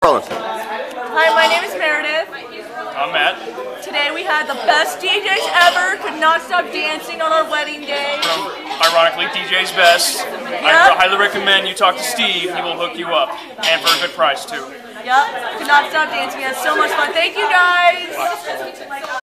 Hi, my name is Meredith. I'm Matt. Today we had the best DJs ever. Could not stop dancing on our wedding day. From, ironically, DJ's Best. I highly recommend you talk to Steve. He will hook you up. And for a good price, too. Yep. Could not stop dancing. We had so much fun. Thank you, guys.